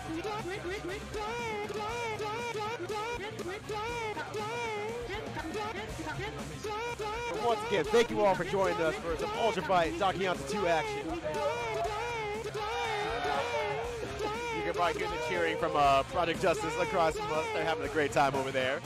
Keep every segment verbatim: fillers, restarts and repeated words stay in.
Once again, thank you all for joining us for some Ultra Fight Kyanta two action. You can probably hear the cheering from uh, Project Justice across from us. They're having a great time over there.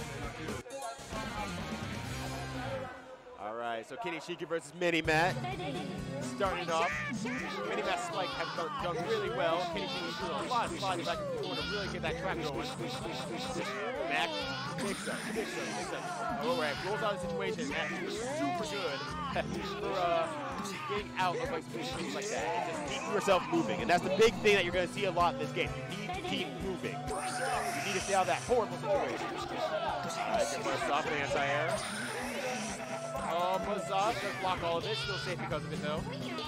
All right, so Keni Shiki versus MiniMatt. Starting it off, MiniMatt Spike has done, done really well. Keni Shiki doing a lot of sliding back and forth to really get that track going. Mac picks up, picks up, picks up. All right, rolls out of the situation. Mac is super good for uh, getting out of like situations like that and just keep yourself moving. And that's the big thing that you're going to see a lot in this game. You need to keep moving. You need to stay out of that horrible situation. All right, good burst off an anti-air. Oh, buzz off, doesn't block all of it, still safe because of it though.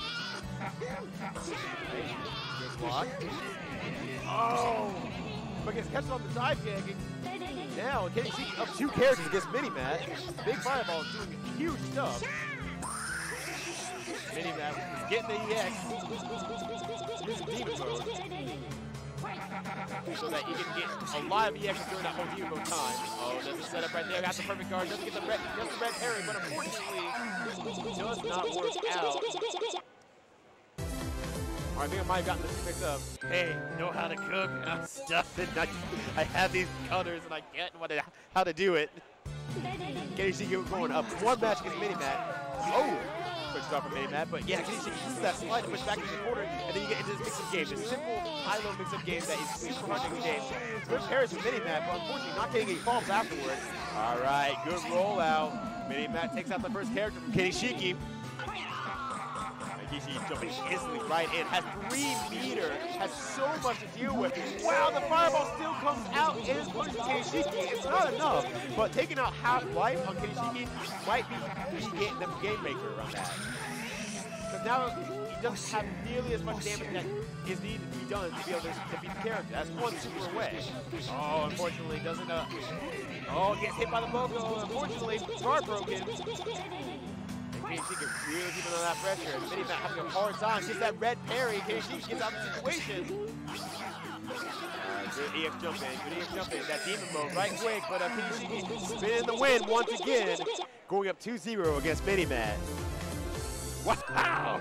Right. Good block. Oh! But gets catches on the dive kick. Now, Keni Shiki up two characters against MiniMatt. Big Fireball is doing huge stuff. MiniMatt is getting the E X. Using Demon Mode. So that he can get a lot of E X during that whole Demon Mode time. Oh, there's a setup right there. Got the perfect guard. Doesn't get the red, gets the red parry, but unfortunately, does not work out. All right, I think I might have gotten this mixed up. Hey, know how to cook? I'm stuffing. I, I have these cutters and I get what to, how to do it. Keni Shiki going up one match against MiniMatt. Oh! Pushed off from MiniMatt, but yeah, Keni Shiki uses that slide to push back into the corner, and then you get into this mix-up game. This simple, high-low mix-up game that is super hard to game. Good parries from MiniMatt, but unfortunately not getting any falls afterwards. All right, good rollout. MiniMatt takes out the first character from Keni Shiki. Keni Shiki jumping instantly right in, has three meters, has so much to deal with. Wow, the fireball still comes out and is punishing Keni Shiki. It's not enough, but taking out half life on Keni Shiki might be the game maker around that. Because now he doesn't have nearly as much damage that is needed to be done to be able to defeat the character. That's one super away. Oh, unfortunately, doesn't, uh, oh, gets hit by the Bogo. Unfortunately, guard broken. And Keni Shiki really keeping on that pressure. And MiniMatt having a hard time. Gets that red parry. Keni Shiki gets out of the situation. Uh, good E X jump in. Good E X jump in. That Demon Mode right quick. But uh, Keni Shiki spinning the win once again. Going up two zero against MiniMatt. Wow!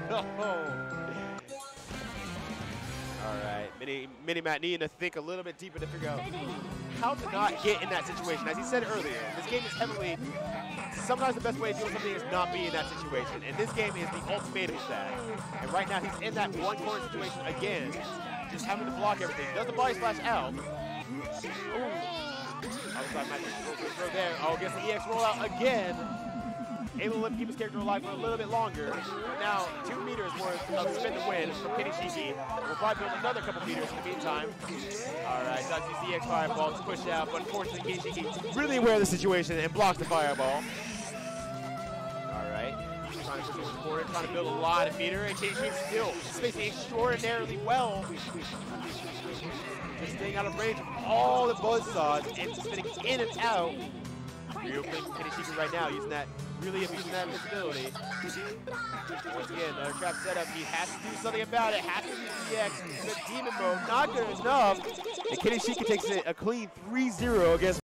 All right, Mini, MiniMatt needing to think a little bit deeper to figure out how to not get in that situation. As he said earlier, this game is heavily, sometimes the best way to deal with something is not be in that situation. And this game is the ultimatum of that. And right now he's in that one corner situation again, just having to block everything. Does the body splash out? Ooh. Outside might be throw there. Oh, gets the E X rollout again. Able to keep his character alive for a little bit longer. But now, two meters worth of spin to win from Keni Shiki. We'll probably build another couple meters in the meantime. All right, does use the E X fireball to push out, but unfortunately, Keni Shiki really aware of the situation and blocks the fireball. All right, trying to push this forward, trying to build a lot of meter, and Keni Shiki still spacing extraordinarily well. Just staying out of range of all the buzzsaws and spinning in and out. Real quick from Keni Shiki right now, using that. Really abusing that invisibility. Once again, another trap setup. He has to do something about it. Has to use the E X. The Demon Mode, not good enough. And Keni Shiki takes it a clean three zero against